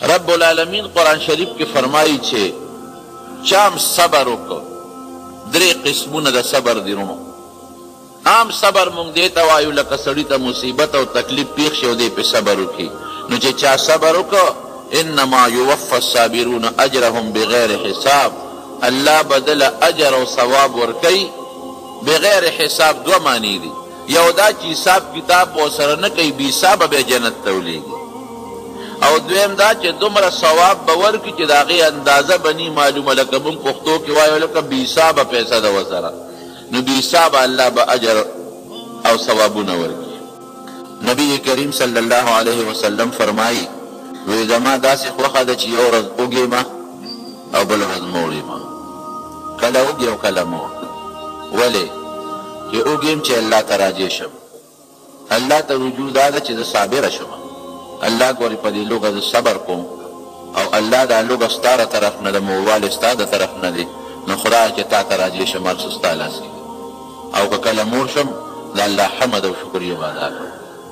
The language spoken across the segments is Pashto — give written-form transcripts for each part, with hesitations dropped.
رب العالمین قرآن شریف کې فرمایي چې چام صبر وکړو. درې قسمونه د صبر دي رونو. عام صبر مونږ دې ته وایو لکه سړي ته مصیبت او تکلیف پیښ شي او دی پې صبر وکړي. نو چې چا صبر وکړو انما یوفى الصابرون اجرهم بغیر حساب، الله بدل اجر او ثواب ورکوي بغیر حساب. دوه معنی دي، یو دا چې حساب کتاب ورسره نه کوي، بې حسابه بیا جنت ته ولیږي، او دویم دا چې دومره ثواب به ورکړي چې د هغې اندازه به نی معلومه. لکه مونږ پښتو کې وایو لکه بې حسابه پیسه ده ورسره، نو بې حسابه الله به اجر او ثوابونه ورکړي. نبی کریم صلی الله علیه وسلم فرمایي وی زما داسې خوښه ده چې یو ورځ وږېمه او بله ورځ موړېمه، کله وږې او کله موړ. ولې چې وږېم چې الله ته راجع شم، الله ته رجوع دا ده چې زه صابره شم. الله ګورې په دې لوږه زه صبر کوم او الله دا لوږه ستا د طرف نه ده، موړوالی ستا د طرف نه دی، نو خدایه چې تا ته راجع شم، هر څه ستا لاس کې او که کله موړ شم د الله حمد او شکریه به ادا کړم.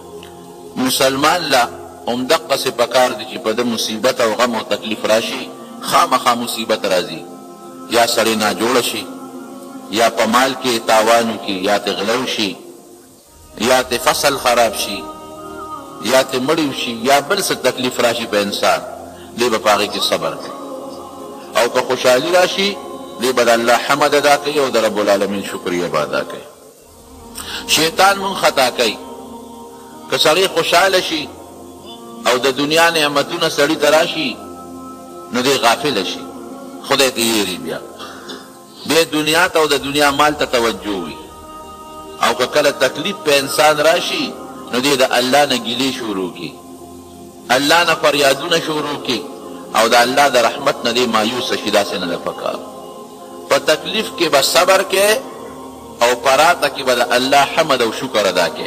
مسلمان له همدقسې پکار دی چې په ده مصیبت او غم او تکلیف راشي، خامخا مصیبت راځي، یا سړی ناجوړه شي، یا په مال کې تاوان وکړي، یا ته غلو شي، یا ته فصل خراب شي، یا ته مړی شي، یا بل څه تکلیف راشي په انسان، دی به په هغې کې صبر کوي. او که خوشحالي راشي دی به د الله حمد ادا کوي او د رب العالمین شکریه به ادا کوي. شیطان مونږ خطا کوي. که سړی خوشحاله شي او د دنیا نعمتونه سړي ته راشي نو دی غافله شي، خدای ته یېري، بیا دنیا ته او د دنیا مال ته توجه وي. او که کله تکلیف په انسان راشي نو دی د الله نه ګیلې شروع کړي، الله نه فریادونه شروع کړي او د الله د رحمت نه دی مایوسه شي. داسې نه ده پکار. په تکلیف کې به صبر کې او پراته کې به د الله حمد او شکر ادا کې.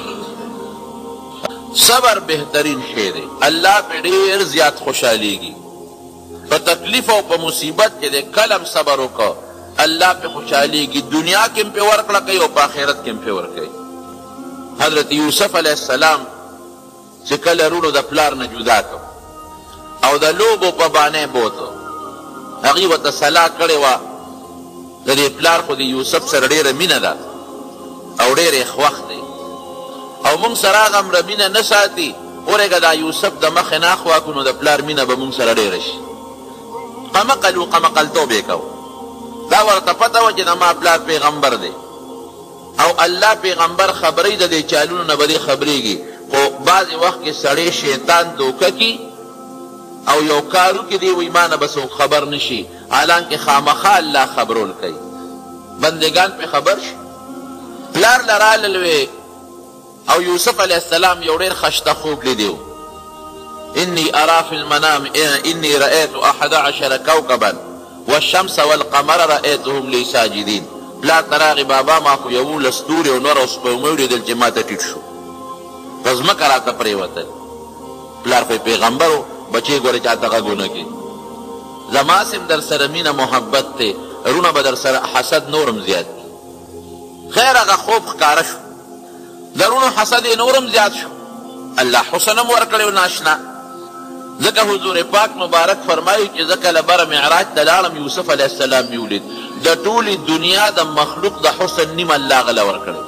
صبر بهترین شی دی، الله پې ډېر زیات خوشحالیږي. په تکلیف او په مصیبت کې دی کلم صبر وکړه، الله پې خوشحالیږي. دنیا کې هم پې ورکړه کوي او په آخرت کې هم پې ورکوي. حضرت یوسف علیه السلام چې کله رونو د پلار نه جدا کړ او د لوبو په بانې بوته، هغې ورته صلاح کړې وه د دې پلار خو د یوسف سره ډېره مینه ده او ډېر یې خوښ دی او موږ سره هغه همره مینه نه ساتي، ورېږه دا یوسف د مخې نه اخوا کړو نو د پلار مینه به موږ سره ډېره شي. قمقل و قمقلتوب یې کو. دا ورته پته وه چې د ما پلار پیغمبر دی او الله پیغمبر خبرې د دې چالونو نه به دې خبرېږي، خو بعضې وخت کې سړی شیطان دوکه کي او یو کار وکړي دی وایي ما نه به څوک خبر نه شي، حالانکې خامخا الله خبرول کوي، بندګان پې خبر شي. پلار له رالل وې او یوسف علیه السلام یو ډېر خشته خوب لیدی و. انی ارا فی المنام انی رأیت 11 کوکبا والشمس والقمر رأیتهم لی ساجدین. پلار ته راغی بابا ما خو 11 ستوري او نور او سپوږمۍ ولیدل چې ما ته ټیټ شو، په ځمکه راته پرېوتل. پلار خو پیغمبر و، بچې ګورې چاته غږ ونه کړي. زما سم در سره مینه محبت دی، رونه به در سره حسد نورم زیات کړي. خیر هغه خوب ښکاره شو، د رونو حسد یې نورم زیات شو. الله حسن هم ورکړی و ناشنا. ځکه حضور پاک مبارک فرمایي چې زه کله بره معراج ته لاړم یوسف علیه السلام مې ولید، د ټولې دنیا د مخلوق د حسن نیم الله هغه ورکړی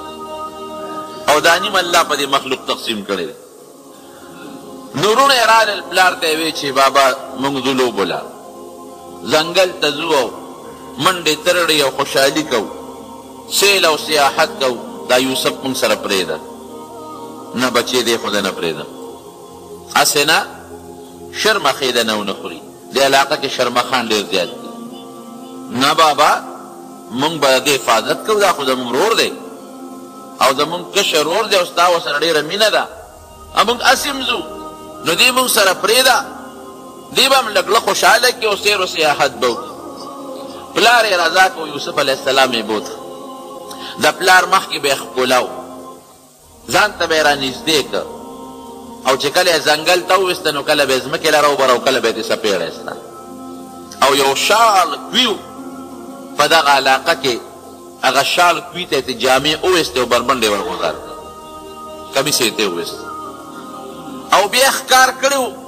او دا نیم الله په دې مخلوق تقسیم کړی. نورونه یې رالل پلار ته یې وی چې بابا موږ ځو لوبو له ځنګل ته ځو او منډې ترړې او خوشحالي کوو، سیل او سیاحت کوو. دا یوسف موږ سره پرېږده نه، بچې دی خو ده نه پرېږدم. هسې نه شرمخې ده نه ونه خوري، دې علاقه کې شرمخان ډېر زیات دي. نه بابا موږ به د دې حفاظت کوو، دا خو زموږ ورور دی او زموږ کشر ورور دی او ستا ورسره ډېره مینه ده، موږ هسې هم ځو نو دې موږ سره پرېږده، دې به هم لږ لږ خوشحاله کړي او سیر و سیاحت به وکړي. پلار یې رضا کو، یوسف علیه السلام یې بوته. د پلار مخکې به یې ښکلا و، ځان ته به یې رانږدې که او چې کله یې ځنګل ته وویسته نو کله به یې ځمکې له راوبره او کله به یې د څپېړه ایسته او یو شال کوي په دغه علاقه کې، هغه شال کوي ته یې جامې وویستې او بربنډ یې ورغوځار کمیس یې ته وویست او بیا یې ښکار کړی و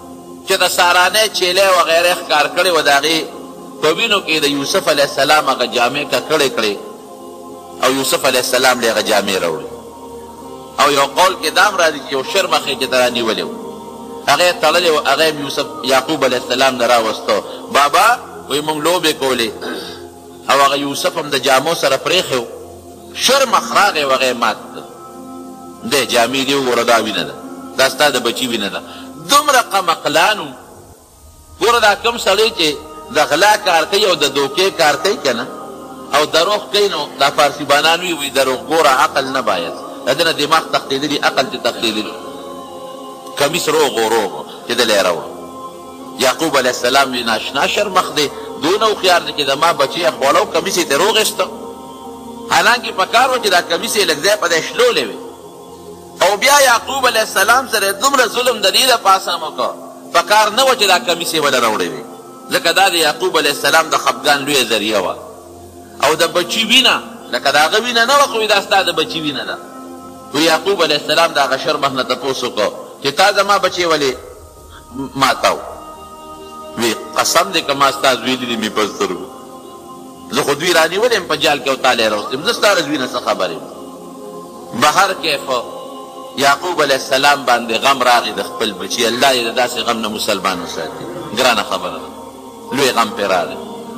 چې د سارانۍ چیلې وغیرې ښکار کړې وه د هغې په وینو کې د یوسف علیه السلام هغه جامې ککړې کړې او یوسف علیه السلام له هغه جامې راوړې او یو قول کې دا هم راځي چې یو شر مخې کې ته رانیولې وه هغه یې تړلې وه هغه یې یوسف یعقوب علیه السلام نه راوسته بابا وایي موږ لوبې کولې او هغه یوسف هم د جامو سره پرېښی و شر مخ راغی و هغه یې مات کړ دی جامې دې وګوره دا وینه ده دا ستا د بچي وینه ده دومره قمقلان و ګوره دا کوم سړی چې د غلا کار کوي او د دوکې کار کوي که نه او دروغ کوي نو دا فارسیبانان وي دروغ ګوره عقل نه باید د ده نه دماغ تښتېدلي عقل چې تښتېدلي کمیس روغ و روغ چې دلی یې راوړه یعقوب علیه السلام وي ناشنا شرمخ دی دونه هوښیار دی چې د ما بچی یې خوړه او کمیس یې ترې روغ ایسته حالانکې په کار و چې دا کمیس یې لږ ځای په دی شلولی وي او بیا یعقوب علیه السلام سره دومره ظلم د دې دپاسه هم وکړه په کار نه وه چې دا کمیس یې وله راوړی وي ځکه دا د یعقوب علیه السلام د خفګان لویه ذریعه وه او د بچي وینه لکه د هغه وینه نه وه خو دا ستا د بچي وینه ده وی یعقوب علیه السلام د هغه شرمخ نه تپوس وکړه چې تا زما بچې ولې ماتاو وی قسم دی که ما ستا زوی لیدي مې په سترګو زه خو دوی رانیولې یم په جال کې او تا لی راوستیم زه ستا د زوی نه څه خبر یم بهر کیفه یعقوب علیه السلام باندې غم راغی د خپل بچي الله یې د داسې غم نه مسلمان وساتي ګرانه خبره ده لوی غم پرې راغی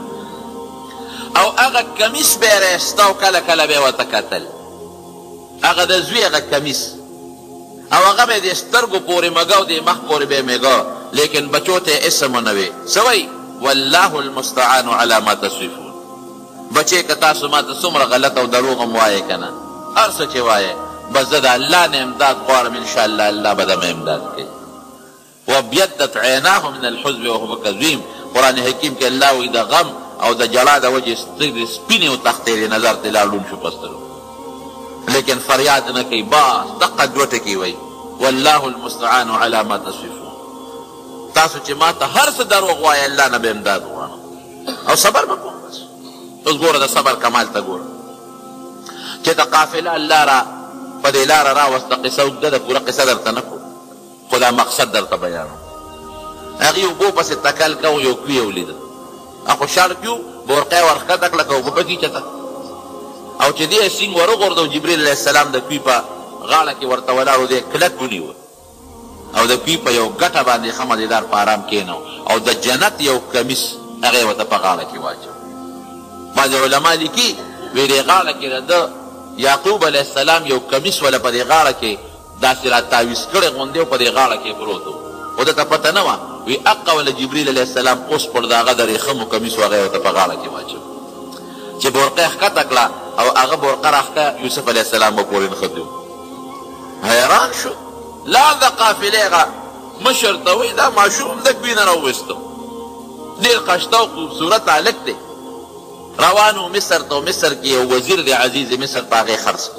او هغه کمیس به یې رایسته او کله کله به یې ورته کتل هغه د زوی هغه کمیس او هغه به یې د سترګو پورې مږه او د مخ پورې به یې مږه لیکن بچو ته یې اسم ونه وی څه وایي والله المستعان علی ما تصفون بچې که تاسو ما ته څومره غلط او دروغ هم وایې که نه هر څه چې وایې بس زه د الله نه امداد غواړم انشاءالله الله به دمه امداد کوي وابیدت عیناه من الحزن وهو کظیم قرآن حکیم کې الله وایي د غم او د جړا د وجې سترګې سپینې وتښتېدې نظر ترې لاړون شو په سترګو لیکن فریاد نه کوي باس دقه دوه ټکي وایي والله المستعان علی ما تصفون تاسو چې ما ته هر څه دروغ وایه الله نه به امداد غواړم او صبر به کوم بس اوس ګوره د صبر کمال ته ګوره چې د قافله الله را په دې لاره راوسته قصه اوږده ده پوره قصه درته نه کوو خو دا مقصد درته بیانوم هغې اوبو پسې تکل کو یو کوي یې ولیده خو شړ کیو بورقه یې ورښکته کړه که اوبه پکې چته او چې دې یې سینګ ورغورځو جبریل علیه السلام د کوي په غاړه کې ورته ولاړ و دی کلک ونیوه او د کوي په یو ګټه باندې ښه مزېدار په ارام کېنو او د جنت یو کمیس هغه یې ورته په غاړه کې واچو بعضې علما لیکي وی دې غاړه کې د ده یعقوب علیه السلام یو کمیس وله په دې غاړه کې داسې را تاویز کړی غوندې او په دې غاړه کې پروت و خو ده ته پته نه وه وی اقه وله جبریل علیه السلام اوس پر د هغه د ریخمو کمیس و هغه یې ورته په غاړه کې واچو چې بورقه یې ښکته کړه او هغه بورقه راښکه یوسف علیه السلام به پورې نښتي و حیران شو لاړ د قافلې هغه مشر ته وایي دا ماشوم لږ وینه راوویسته ډېر ښایسته او خوبصورت هلک دی روان و مصر ته مصر کې یو وزیر د عزیز مصر په هغې خرڅ کړو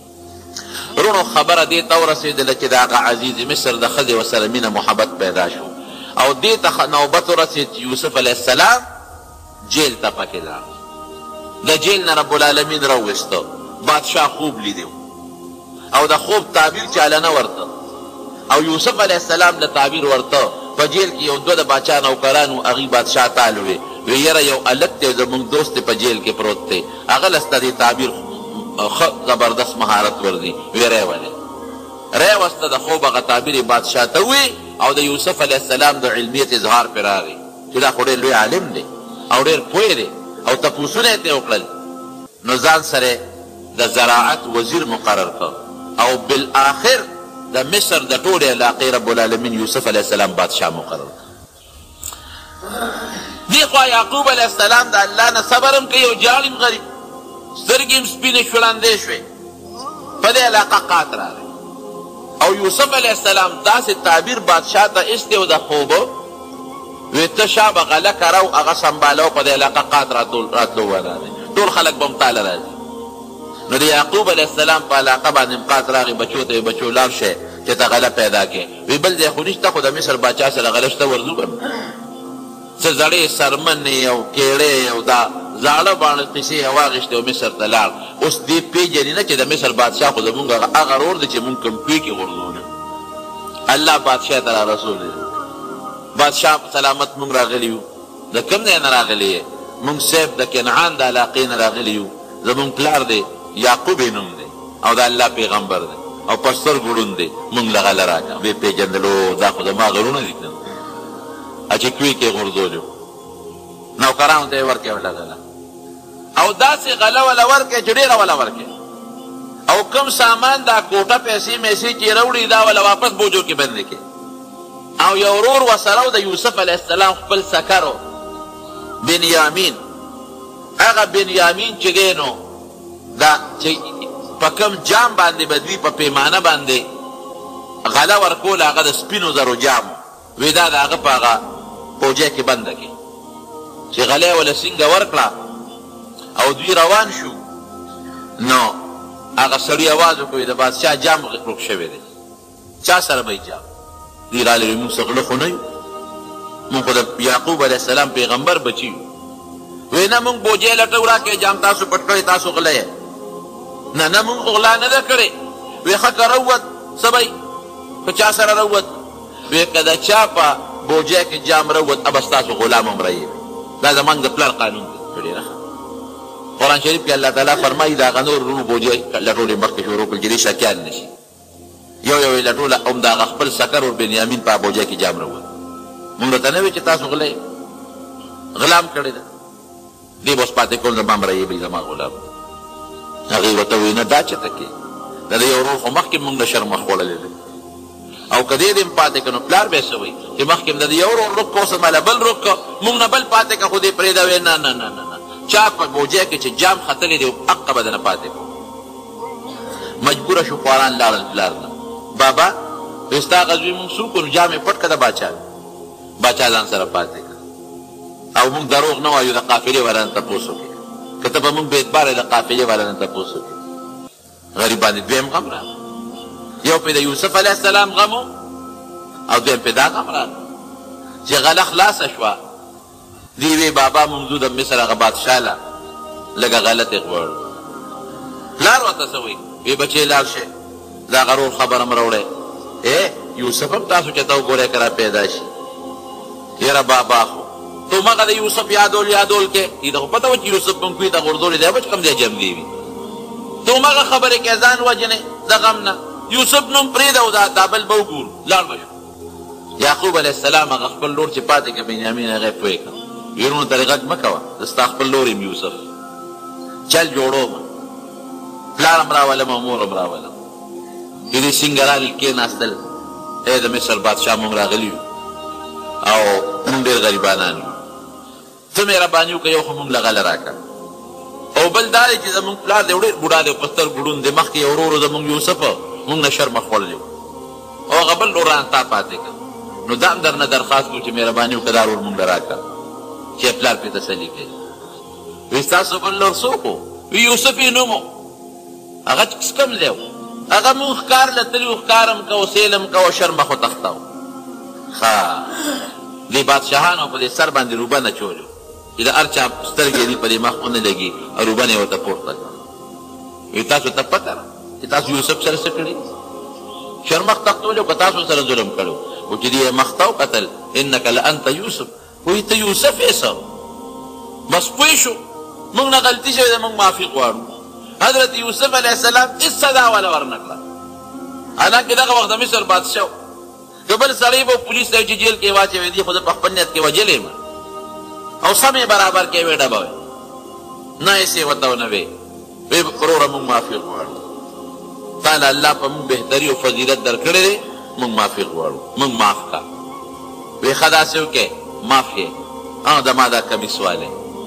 رونو خبره دې ته ورسېدله چې د هغه عزیز مصر د ښځې ورسره مینه محبت پیدا شو او دې ته نوبت ورسېد چې یوسف علیه السلام جیل ته پکې لاړ د جیل نه رب العالمین راوویسته بادشاه خوب لیدی او د خوب تعبیر چاله نه ورته او یوسف علیه السلام له تعبیر ورته په جیل کې یو دوه د باچا نوکران و هغې بادشاه تال وی وی یاره یو الک دی زموږ دوست دی په جیل کې پروت دی هغه له ستا دې تعبیر ښه زبردست مهارت ورځي وی ری ولې ری وسته د خوب هغه تعبیر یې بادشاه ته وی او د یوسف علیه السلام د علمیت اظهار پرې راغی چې دا خو ډېر لوی عالم دی او ډېر پوه دی او تپوسونه یې ترې وکړل نو ځان سره د زراعت وزیر مقرر کړ او بالآخر د مصر د ټولې علاقې رب العالمین یوسف علیه السلام بادشاه مقرر کړ دی خوا یعقوب علیه السلام د الله نه صبر هم کوي او جاړي هم غریب سترګې هم سپینې شړندې شوې په دې علاقه قات راغی او یوسف علیه السلام داسې تعبیر بادشاه ته ایستی و د خوبه وی ته شا به غله کره او هغه سنباله په دې علاقه قات راتلو ورغی ټول خلک به هم تاله راځي نو د یعقوب علیه السلام په علاقه باندې هم قات راغی بچو ته بچو لاړ شئ چې ته غله پیدا کړې وی بل ځای خو نشته خو د مصر باچا سره غله شته ورځو که څه زړې سرمنې او کیړې او دا زاړه باڼه قیسې یې واخېستې او مصر ته لاړ اوس دې پېژني نه چې د مصر بادشاه خو زمونږ هغه رور دی چې مونږ کوم کوی کې غورځولو الله بادشاه ته را رسول دی بادشاه سلامت مونږ راغلي یو. د کوم ځای نه راغلي یې؟ مونږ صاحب د کنعان د علاقې نه راغلي یو. زمونږ پلار دی یعقوب یې نوم دی او د الله پیغمبر دی او په سترګو ړوند دی. مونږ له غله راکړه. ویې پېژندلو دا خو زما غرونه دي که نه، چې کوی کې یې غورځولي نوکرانو ته یې ورکړې وله غله، او داسې غله وله ورکړې چې ډېره وله ورکړې، او کوم سامان دا کوټه پیسې میسې چې یې راوړي دا وله واپس بوجو کې بندې کړې. او یو ورور ورسره و د یوسف علیه السلام خپل سکر و بنیامین. هغه بنیامین چې دی نو دا چې په کوم جام باندې به دوی په پیمانه باندې غله ورکول هغه د سپینو زرو جام وی دا د هغه په هغه پوجه کې بنده کړي چې غله یې وله سینګه ورکړه او دوی روان شو. نو هغه سړي اواز وکړي د بادشاه جام روک شوی دی. چا سره به جام؟ دوی راغلي مونږ څه غله خو نه یو، مونږ خو د یعقوب علیه السلام پیغمبر بچي یو. وی نه مونږ بوجې لټو راکړې جام تاسو پټ کړی تاسو غله یې. نه نه مونږ غلا نه ده کړې. وی ښه که راووت څه به په چا سره راووت؟ وی که د چا په بوجې کې جام راووت ابه ستاسو غلام هم رایې. دا زموږ د پلار قانون دی. ډېره ښه. قرآن شریف کې الله تعالی فرمایي د هغه نور وروڼو بوجې لټول یې مخکې شروع کړل چې دې شکیان نه شي. یو یو یې لټوله هم د هغه خپل سکر ور بنیامین په بوجه کې جام راووت. مونږ ته نه وی چې تاسو غله یې غلام کړې ده. دې به اوس پاتې کول زما مرایې به زما غلام. هغې ورته وایي نه دا چېرته کې د دې یو ورور خو مخکې مونږ له شرمه خوړلی دی او که دې دې هم پاتې که نو پلار به یې څه وایي چې مخکې م د دې یو ورور روک که اوس ماله بل روک که مونږ نه بل پاتې که خو دې پرېږده وایي نه نه نه نه چا په بوجه کې چې جام ختلی دی حقه به د نه پاتې کړو. مجبوره شو خواران لاړل پلار نه. بابا وایي ستا غزوي مونږ څو کړو جام یې پټ که د باچا باچا ځان سره پاتې که او مونږ دروغ نه وایو د قافلې والا نه تپوس وکړي که ته به مونږ بې اعتباره د قافلې والا نه تپوس وکړي. غریبان دویم غم راغی. یو پې د یوسف علیه السلام غم او دویم پې دا غم راغی چې غله خلاصه شوه. دی وی بابا مونږ ځو د مصر هغه بادشاه له لږه غله ترې غواړو. پلار ورته څه وایي؟ وی بچې لاړ شئ د هغه رور خبره م راوړی. یوسف هم تاسو چې ته وګورئ که را پیدا شي. یاره بابا خو تو مغه د یوسف یادول کې دې ته خو پته وه چې یوسف مونږ کوي ته غورځولی دی به چې کوم ځای جمع دی وي. تو مغه خبرې کې ځان وجنې د غم نه یوسف نوم پرېږده او دا بل به وګورو لاړ به شو. یعقوب علیه السلام هغه خپل لور چې پاتې که بنیامین هغه یې پوه کړه. ویرونو ته غږ مه کوه زه ستا خپل لور یم یوسف چل جوړومه پلار هم راولم او مور هم راولم. دې سینګرال کېناستل د مصر بادشاه مونږ راغلي یو او مونږ ډېر غریبانان یو. ته مهرباني وکړه یو خو مونږ له غله راکړه او بل دا دی چې زمونږ پلار دی ډېر بوډا دی او په سترګو ړوند دی. مخکې یو ورور زمونږ یوسف مونږ نه شرمه خوړلی او هغه بل وران تا پاتې کړه. نو دا هم درنه درخواست کوو چې مهرباني وکړه دا ورور مونږ له راکړه چې پلار پرې تسلي کوي. وایي ستاسو بل لور څوک و؟ وي یوسف یې نوم و. هغه کوم ځای و؟ هغه مونږ ښکار له تلي و ښکار هم کوو سیل هم کوو شرمه خو تخته و. ښه دې بادشاهانو په دې سر باندې روبن اچولي چې د هر چا سترګې دي په دې مخ ونه لګي او روبن یې ورته پورته کړه. وایي تاسو ته پته ده چې تاسو یوسف سره څه کړي؟ شرمخ تختولي او که تاسو سره ظلم کړی و چې دې یې مخ ته وکتل انک لانت یوسف. وایي ته یوسف یې څه؟ بس پوه شو مونږ نه غلطي شوې ده مونږ معافي غواړو. حضرت یوسف علیه السلام هېڅ سزا وله ورنه کړه. حالانکې دغه وخت د مصر بادشاه که بل سړی به پولیس ته چې جیل کې واچوي دي خو زه په خپل نیت کې وجلی یم او سم یې برابر کې وې ډبه وې نه هېڅ یې ورته ونه وې. وی وروره مونږ معافي غواړو تا له الله په مونږ بهتري او فضیلت درکړی دی مونږ معافي غواړو مونږ معاف کړه. وی ښه داسې وکړې معاف یې زما دا کمیس والی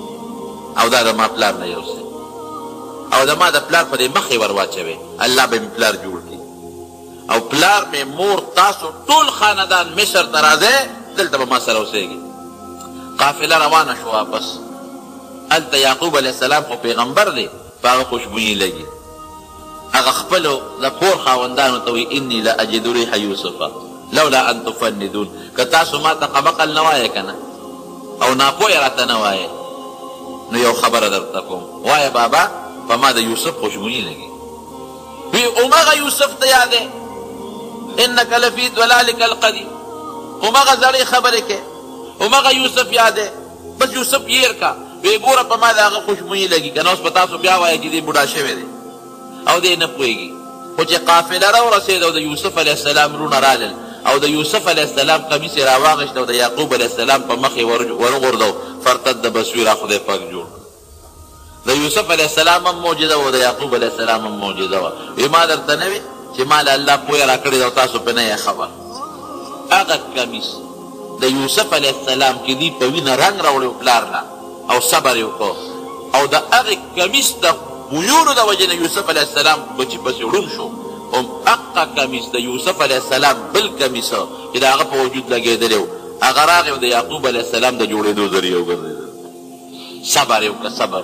او دا د ما پلار نه یو څه او د ما د پلار په دې مخ یې ور واچوې الله به مې پلار جوړ کړي او پلار مې مور تاسو ټول خاندان مصر ته راځئ دلته به ما سره اوسېږي. قافله روانه شو واپس. هلته یعقوب علیه السلام خو پیغمبر دی په هغه خوشبویي لګي. هغه خپلو د کور خاوندانو ته وایي انی لاجد ریح یوسف لولا ان تفندون. که تاسو ما ته قمقل نه وایې که نه او ناپویه راته نه وایې نو یو خبره درته کوم وایه بابا په ما د یوسف خوشبویي لګي. وی همغه یوسف ته یادې انک لفی ضلالک القدیم همغه زړې خبرې کوې، همغه یوسف یادې، بس یوسف هیر کا، وی ګوره په ما د هغه خوشبویي لګي که نه اوس په تاسو بیا وایه چې دی بوډا شوی دی او دی نه پوهېږي. خو چې قافله راورسېد او د یوسف علیه السلام رونه رالل او د یوسف علیه السلام قمیص یې راواغېشت او د یعقوب علیه السلام په مخ یې ورغورځو، فرتد بصیره خدای پاک جوړ. د یوسف علیه السلام هم معجزه وه، د یعقوب علیه السلام هم معجزه وه. وی ما درته نه وي چې ما له الله پوهه را کړې ده او تاسو پې نه یې خبر. هغه کمیس د یوسف علیه السلام چې دوی په وینه رنګ راوړی پلار نه او صبر یې وکړو او د هغې کمیس د بویونو د وجې نه یوسف علیه السلام بچي پسې ړوند شو، هم هغه کمیس د یوسف علیه السلام بل کمیس چې د هغه په وجود لګېدلی و هغه راغی او د یعقوب علیه السلام د جوړېدو ذریعه وګرځېدل. صبر یې وکړه، صبر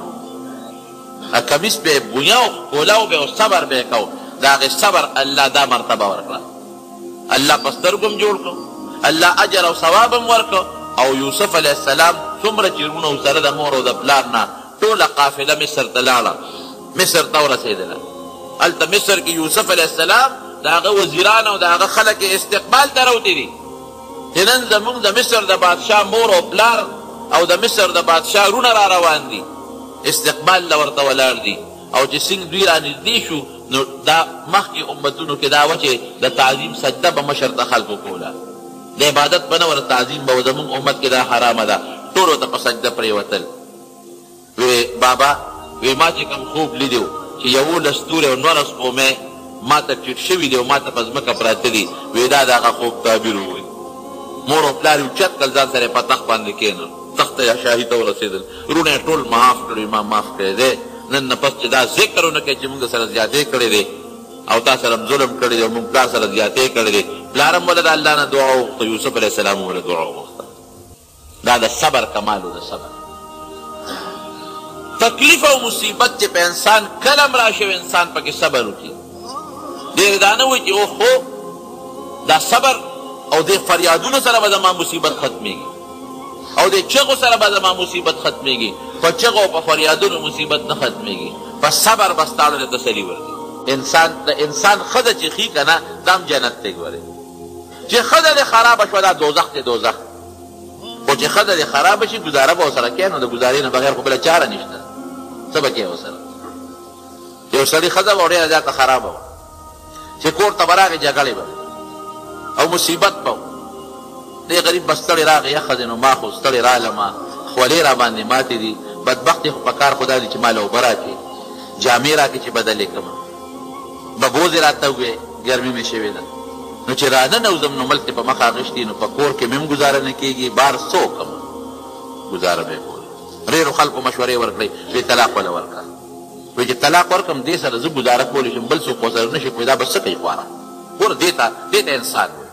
کمیس به یې بویه و ښکولا به او صبر به یې کو. د هغې صبر الله دا مرتبه ورکړه، الله په سترګو هم جوړ کړو، الله اجر او ثواب هم ورکړو. او یوسف علیه السلام څومره چې وروڼه ورسره د مور او د پلار نه ټوله قافله مصر ته لاړه، مصر ته ورسېدله. هلته مصر کې یوسف علیه السلام د هغه وزیران او د هغه خلک یې استقبال ته راوتي دي چې نن زموږ د مصر د بادشاه مور او پلار او د مصر د بادشاه رونه را روان دي، استقبال له ورته ولاړ دي. او چې څنګه دوی رانږدې شو نو دا مخکې امتونو کې دا وه چې د تعظیم سجده به مشر ته خلکو کوله، د عبادت به نه ور تعظیم به زموږ امت کې دا حرامه ده، ټولو ته په سجده پرېوتل. وی بابا وی ما چې کوم خوب لیدی چې 11 ستوري او 19 سپومې ما ته ټیټ شوي دي او ما ته په ځمکه پراته دي، وی دا د هغه خوب تعبیر ووایي. مور او پلار یې اوچت کړل، ځان سره یې په تخت باندې کېنل، تخت شاهي ته ورسېدل، رونه یې ټول معاف کړي، ما معاف کړی دی. نن نه پس چې دا ذکر ونه کوي چې موږ سره زیاتې کړی دی او تا سره هم ظلم کړی دی او موږ پلار سره زیاتې کړی دی. پلار هم وله د الله نه دعا وغوښته، یوسف علیه السلام هم وله دعا وغوښته. دا د صبر کمال و، د صبر. تکلیف او مصیبت چې په انسان کله هم راشي انسان پکې صبر وکړي. ډېر دا نه وایي چې اوهو دا صبر او دې فریادونو سره به زما مصیبت ختمېږي او دې چغو سره به زما مصیبت ختمېږي. په چغو او په فریادونو مصیبت نه ختمېږي، په صبر به ستا له تسلي ورکړي. د انسان ښځه چې ښي که نه دا هم جنت دی. ګورې چې ښځه دې خرابه شوه دا دوزخ دی، دوزخ. خو چې ښځه دې خرابه شي ګزاره به ورسره کوې، نو د ګزارې نه بغیر خو بله چاره نشته، څه به کوې ورسره. یو سړي ښځه به ډېره زیاته خرابه وه چې کور ته به راغې جګړې به او مصیبت به دی. غریب به ستړې راغې یخه دی، نو ما خو ستړې رالمه، خولې را باندې ماتې دي، بدبختې خو په کار خو دا دي چې ما له اوبه راکړې، جامې راکړې چې بدلې کړمه، ببوزې راته ووې ګرمي مې شوې ده. نو چې راننوځم نو ملک په مخ اغېشتي، نو په کور کې مې هم ګزاره نه کېږي، بار څه وکړم، ګزاره به یې کوله. ډېرو خلکو مشورې ورکړئ، وی طلاق وله ورکړه. وایي چې طلاق ورکړم دې سره زه ګزاره کولی شم، بل څوک ورسره نه شي کوی، دا به څه کوي خواره. ګوره دې ته انسان وایي.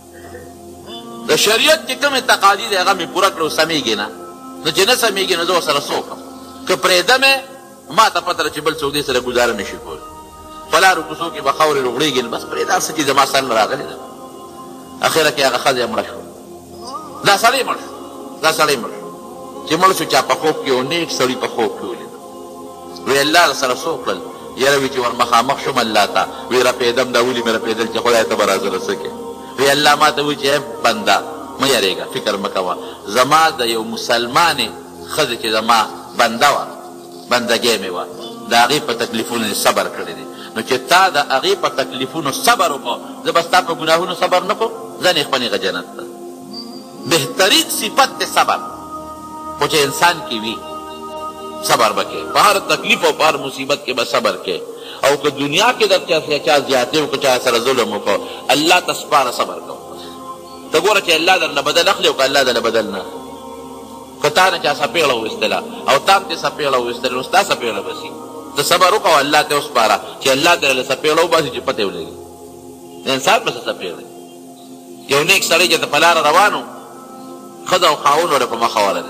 د شریعت چې کومې تقاضي دی هغه مې پوره کړه، سمېږي نه، نو چې نه سمېږي نو زه ورسره څه وکړم. که پرېږدم یې ما ته پته ده چې بل څوک دې سره ګزاره نه شي کولی. په لارو کوڅو کې به خاورې روغړېږي، نو بس پرېږده څه چې زما سر نه راغلې ده. اخره کې هغه ښځه مړه شوه، دا سړی مړ شو، دا سړی مړ شو. چې مړ شو چا په خوب کې و نیک سړي په خوب کې ولید. وی الله سره څه وکړل؟ یاره وی چې ور مخامخ شوم الله ته، وی رپېدم دا ولې مې رپېدل چې خدای ته به راسره څه کې. وی الله ما ته وی چې بنده مه یارېږه، فکر مه کوه، زما د یو مسلمانې ښځې چې زما بنده وه، بندګۍ مې وه، د هغې په تکلیفونو صبر کړی دی. نو چې تا د هغې په تکلیفونو صبر وکړو، زه به ستا په ګناهونو صبر نه کړو، ځان یې خپنېږه جنت ته. بهترین صفت دی صبر، خو چې انسان کې وي صبر به کوې، په هر تکلیف او په هر مصیبت کې به صبر کوې. او که دنیا کې در چا زیاتې وکړو، چا سره ظلم وکړو، الله ته سپاره صبر کوه. ته ګوره چې الله درنه بدل اخلي او که الله درنه بدل نه اخلي. که تا نه چا سپېغله وویستله او تا هم ترې سپېغله وویستله، نو ستا سپېغله به سي. ته صبر وکړه الله ته وسپاره چې الله ته له سپېغله وباسي چې پته یې ولګي. انسان به څه سپېغله. یو نیک سړی چې ته په لاره روان و، ښځه او خاوند ورته په مخه ورغله.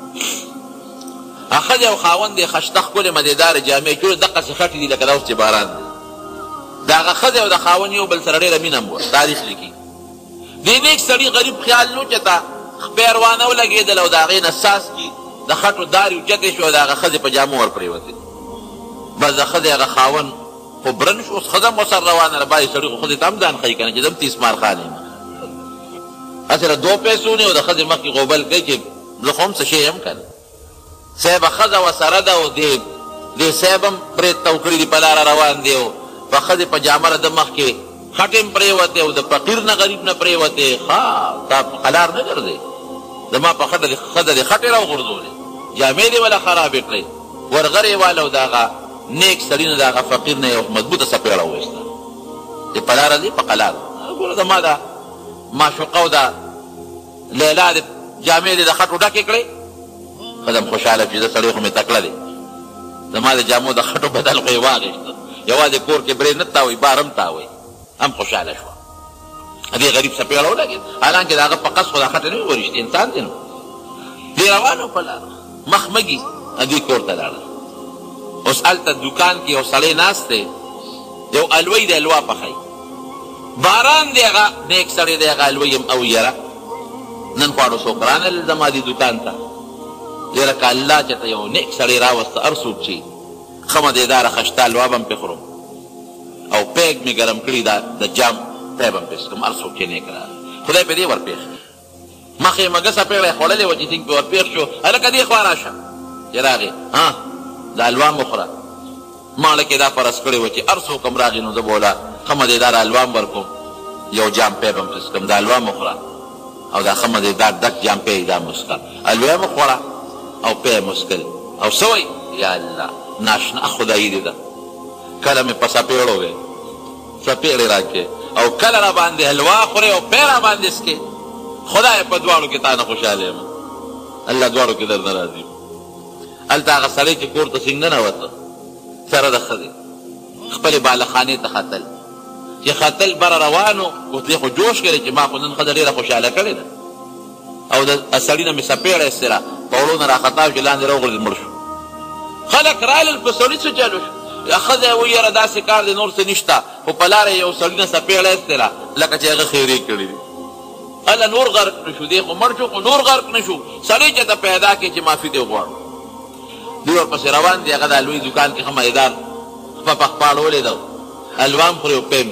ښځې او خاوند یې خشته ښکلې مدېدارې جامې جوړې دقسې خټې دي لکه دا اوس چې باران دی. د هغه ښځې او د خاوند یو بل سره ډېره مینه هم وه، تاریخ لیکي. دې نیک سړي غریب خیال نو چې ته پیروانه ولګېدل او د هغې نه څاڅکي د خټو دارې اوچتې شوې او د هغه ښځې په جامو ور پرېوتې. بس د ښځې هغه خاوند خو برن شو، اوس ښځه هم ورسره روانه ده، بعضې سړي خو ښځې ته هم ځان ښیي که نه چې زه هم تیس مارخان یم. هسې د 2 پیسو نه او د ښځې مخکې غوبل کوي چې زه خو هم څه شی یم که نه صاحبه ښځه ورسره ده او دې صاحب هم برید ته وکړي دي په لاره روان دی او په ښځې په جامه د مخکې خټې هم پرېوتې او د فقیر نه غریب نه پرېوتې ښه تا په قلار نه ګرځې زما په ښځه دې خټې راوغورځولې جامې دې وله خرابې کړې ورغرې واله او د هغه نیک سړي نه د هغه فقیر نه یو مضبوطه څپېړه وویسته چې په لاره ځي په قلار ګوره زما د معشوقه او د لیلا د جامې دې د خټو ډکې کړې ښځه م خوشحاله چې زه سړی خو مې تکړه دی زما د جامو د خټو بدل خو یې واغېسته یوازې کور کې برې نه تاوئ بار هم تاوئ هم خوشحاله شوه دې غریب څپېړه ولګېد حالانکې د هغه په قصد خو دا خټه نه وي ورشتې انسان دی نو دې روان و په لاره مخ مږي دې کور ته لاړه اوس هلته دوکان کې یو سړی ناست دی یو الوی د الوا پخی باران دی هغه نیک سړی دی هغه الوی یم او یره نن خواړو څوک رانهلل زما دې دوکان ته یره که الله چېرته یو نیک سړی راوسته هر څوک چې ښه مدېداره خشته الوا به م پې خورم او پیګ مې ګرم کړي د جام پی به م پې څکم هر څوک چې نیک راغی خدای په دې ورپېښ مخې یې مګه څپېړه یې خوړلې وه چې ټینګ پې ورپېښ شو هلکه دې خوا راشه چې راغې د الوا م وخوره ماړه کې دا فرض کړې وه چې هر څوک هم راغي نو زه به وله ښه مدېداره الوا م ورکوم یو جام پی به م پې څکم د الوا م وخوره او دا ښه مدېدار ډک جام پی دا مسکه الوا یې م وخوړه او پی یې مسکل او څه وایي یا الله ناشنا خدایي دې ده کله مې په څپېړو وې څپېړې راکې او کله را باندې حلوا خورې او پی را باندې څکې خدای په دواړو کې تا نه خوشحاله یم الله دواړو کې در نه راضي هلته هغه سړی چې کور ته سینګ ننوته سره د ښځې خپلې بالخانې ته ختل چې ختل بره روان و اوس دې خو جوش کړی چې ما خو نن ښځه ډېره خوشحاله کړې ده او د سړي نه مې څپېړه ایستله په وړو نه راخطا شو چې لاندې راوغورځېد مړ شو خلک رالل په سړي څه چلو شو ښځه یې وایي یاره داسې کار دی نور څه نشته خو په لاره یو سړي نه څپېړه ایستله لکه چې هغه خیرې کړي دي هله نور غرق نه شو دی خو مړ شو خو نور غرق نه شو سړی چې ته پیدا کړي چې معافي دې وغواړو دوی ورپسې روان دي هغه د الوی دوکان کې ښه مدېدار په پخپاړولې ده الوا م خوري او پی م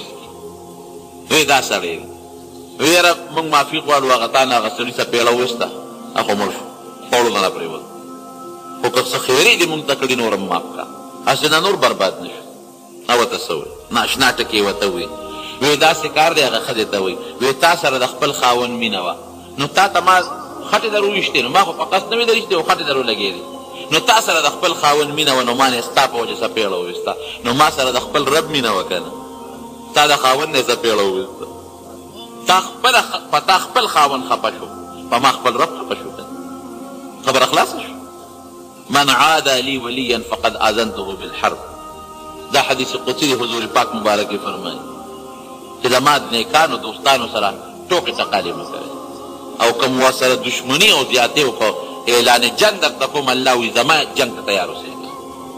څکي وی دا سړی دی وی یاره موږ معافي غواړو هغه تا نه هغه سړي څپېړه وویسته هغه خو مړ شو خوړو نه راپرېوت خو که څه خیرې دې موږ ته کړي نور هم معاف کړه هسې نه نور برباد نه شو او ورته څه وایي ناشنا ټکې ورته وایي وی داسې کار دی هغه ښځې ته وایي وی تا سره د خپل خاوند مینه وه نو تا ته ما خټې در وویشتې نو ما خو په قصد نه وې درېشتې او خټې در ولګېدې نو تا سره د خپل خاوند مینه وه نو ما نه ستا په وجه څپېړه وویسته نو ما سره د خپل رب مینه وه که نه تا د خاوند نه څپېړه وویسته په تا خپل خاوند خفه شو په ما خپل رب خفه شو خبره خلاصه شو من عاد لي وليا فقد آذنته بالحرب دا حدیث قدسی دی حضور پاک مبارک فرمایي چې زما د نیکانو دوستانو سره ټوکې ټقالې مه کوئ او که مو ورسره دشمني او زیاتې وکړو اعلان جنگ درته کوم الله وي زما جنگ ته تیار اوسېږي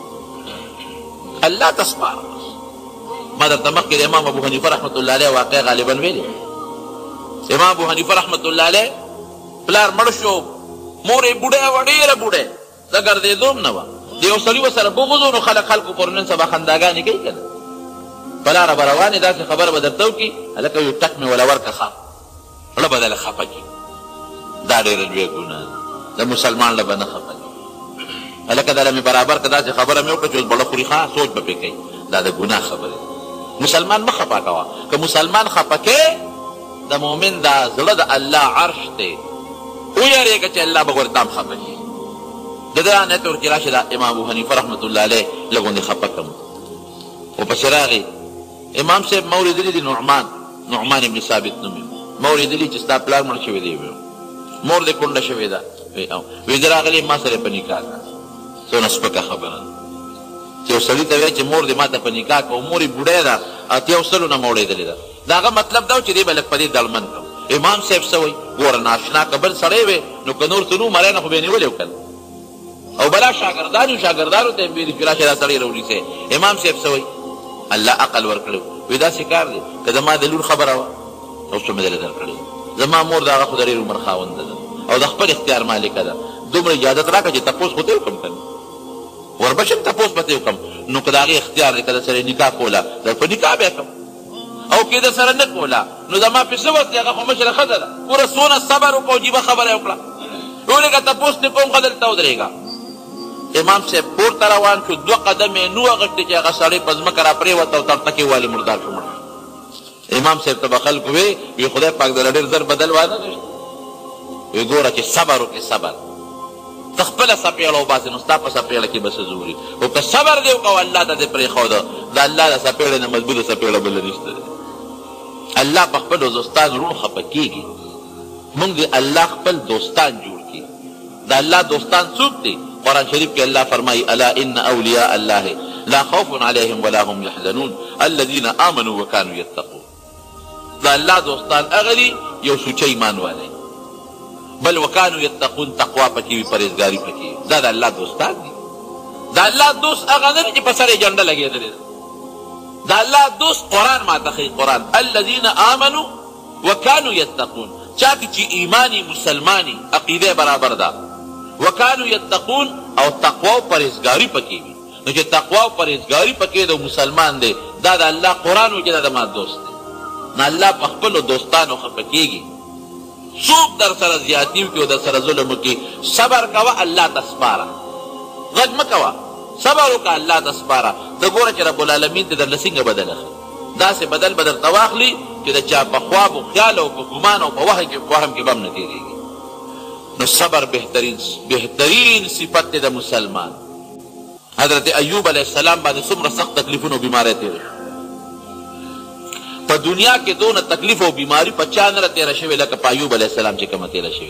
الله ته سپاره ما درته مخکې د امام ابو حنیفه رحمت الله علیه واقع غالبا ویلې امام ابو حنیفه رحمت الله علیه پلار مړ شو مور یې بوډۍ وه ډېره بوډۍ د ګرځېدو هم نه وه د یو سړي ورسره بغض و نو خلکو پر نن سبا خنداګانې کوي که نه په لاره به روانې داسې خبره به درته وکړي هلکه یو ټک مې وله ورکړه ښه زړه به دله خفه کړي دا ډېره لویه ګناه ده د مسلمان له به نه خفه کړي هلکه دله مې برابر که داسې خبره مې وکړه چې اوس بړه خوري ښه سوچ به پرې کوي دا د ګناه خبرې مسلمان مه خفه کوه که مسلمان خفه کې د مؤمن دا زړه د الله عرش دی ویرېږه چې الله به ورته هم خفه کړي د ده نیت ورکې راشي دا امام ابو حنیفه رحمت الله علیه لږ غوندې خفه کړم ورپسې راغی امام صاحب ما اورېدلي دي نعمان ابن ثابت نوم ما اورېدلي چې ستا پلار مړ شوی دی مور دې کونډه شوې ده وی زه راغلی ما سره په نکاح کړه څونه سپکه خبره ده چې یو سړي ته وایي چې مور دې ما ته په نکاح کړه او مور یې بوډۍ ده اتیا سلو نه مه اورېدلې ده د هغه مطلب دا و چې دې به لږ په دې دړمن کړم امام صاحب څه وایي ګوره ناشنا که بل سړی وی نو که نور څه نو مری نه خو به یې نیولی و که او بلا شاګردان یو شاګردانو ته یې ویلي چې راشه دا سړی راونیسئ امام صاحب څه وایي الله عقل ورکړی وی داسې کار دی که زما د لور خبره وه اوس څه مې دله درکړې زما مور د هغه خو د ډېر عمر خاونده ده او د خپل اختیار مالکه ده دومره اجازت راکړه چې تپوس خو ته یې وکړم که نه وربشم تپوس به ته یې وکړم نو که د هغې اختیار دی که د سره نکاح کوله در په نکاح به یې کړم او کې د سره نه کوله نو زما پې څه وس دی هغه خو مشره ښځه ده ګوره څونه صبر وکړه او جیبه خبره یې وکړه ولېږه تپوس دې کوم ښه دلته ودرېږه امام صاحب پورته روان شو 2 قدم یې نو اغوښتې چې هغه سړی په ځمکه را پرېوته او تړتکې والې مردار شو مړ امام صاحب ته به خلکو وی خدای پاک دله ډېر زر بدل وانه غېږي وی ګوره چې صبر وکړې صبر ته خپله څپېړه وباسې نو ستا په څپېړه کې به څه زوري خو که صبر دې وکړه الله ته دې پرېښوده د الله د څپېړې نه مضبوطه څپېړه بله نشته دی الله په خپلو دوستانو روڼ خفه کېږي موږ د الله خپل دوستان جوړ کړي د الله دوستان څوک دي قرآن شریف کې الله فرمایي الا ان اولیاء الله لا خوف علیهم ولا هم یحزنون الذین آمنوا وکانوا یتقون د الله دوستان هغه دي یو سوچه ایمان والی بل وکانو یتقون تقوا پکې وي پرهیزګاري پکې وي دا د الله دوستان دي د الله دوست هغه نه دی چې په سر یې جنډه لګېدلې ده د الله دوست قرآن ماته ښیي قرآن الذین آمنوا وکانو یتقون چا کې چې ایمانی مسلمانی عقیده برابر ده وکانو یتقون او تقوا او پرهیزګاري پکې وي نو چې تقوا او پرهیزګاري پکې د مسلمان دی دا د الله قرآن و چې دا د ما دوست دی نو الله په خپلو دوستانو خفه کېږي څوک در سره زیاتي وکړي او در سره ظلم وکړي صبر کوه الله ته سپاره غږ مه کوه صبر وکړه الله ته سپاره ته ګوره چې رب العالمین ته درله څنګه بدل اخلي داسې بدل به درته واخلي چې د چا په خواب و خیال او په ګمان او په وهم کې به هم نه تېرېږي نو صبر بهترین صفت دی د مسلمان حضرت ایوب علیه السلام باندې څومره سخت تکلیفونه او بیماری تېره شوه په دنیا کې دونه تکلیف او بیماری په چا نه تېره شوې لکه په ایوب علیه السلام چې کومه تېره شوې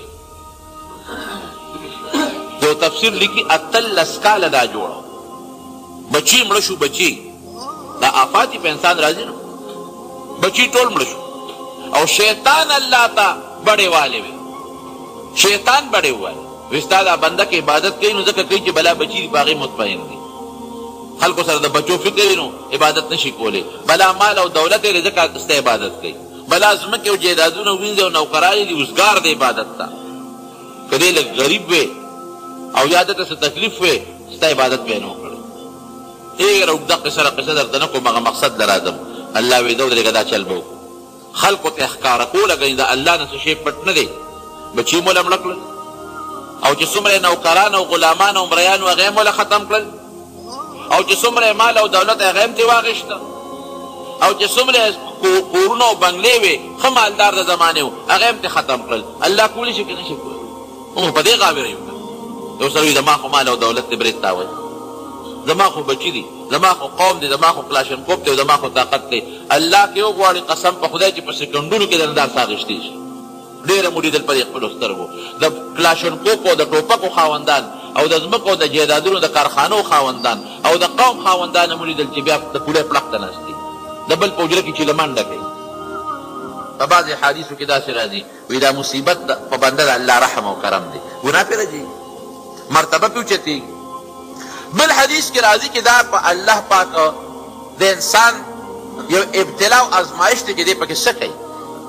یو تفسیر لیکي 18 کاله دا جوړه بچي مړه شو بچي دا آفات په انسان راځي نو بچي ټول مړه شو او شیطان الله ته بړې والې وي شیطان بڑے ہوا ہے وستا دا بندہ کی عبادت کوي نو ځکه کوي چې بلا بچی دی باغې مطمئن دي خلکو سره د بچو فکر نو عبادت نشي کولی بلا مال او دولت یې ځکه ستا عبادت کوي بلا ځمکې او جایدادونه وینځي او نوکران دي اوزګار د عبادت ته که دی لږ غریب وې او یا دته څه تکلیف وې ستا عبادت به یې نه وکړی ډېره اوږده قصه درته نه کوم هغه مقصد له راځم الله وې ده ودرېږه دا چل به وکړو خلکو ته ښکاره کوله ګنې د الله نه څه شی پټ نه دی بچی موله مړه کړل او چې څومره نوکران او غلامان او مریان و هغه یې موله ختم کړل او چې څومره مال او دولت هغه هم ترې واخېسته او چې څومره کورونه او بنګلې وې ښه مالدار د زمانې و هغه هم ترې ختم کړل الله کولی شي که نه شي کولی موږ په دې غابره یو یو سړی زما خو مال او دولت دې برېت تا وایي زما خو بچي دي زما خو قوم دی زما خو کلاشنکوپ دی زما خو طاقت دی الله کې وغواړي قسم په خدای چې په سکندونو کې د دار ساغېشتې شي ډېره مو لیدل په دې خپلو سترګو د کلاشنکوپ او د ټوپکو خاوندان او د ځمکو او د جایدادونو د کارخانو خاوندان او د قوم خاوندان مو لیدل چې بیا د پولۍ پړق ته ناست دي د بل په حجره کې چې له منډه کوي په بعضې حدیثو کې داسې راځي وایي دا مصیبت په بنده د الله رحم او کرم دی ګناه پرې راځي مرتبه پې اوچتېږي بل حدیث کې راځي چې دا په الله پاک د انسان یو ابتلا او ازمایش دی چې دی پکې څه کوي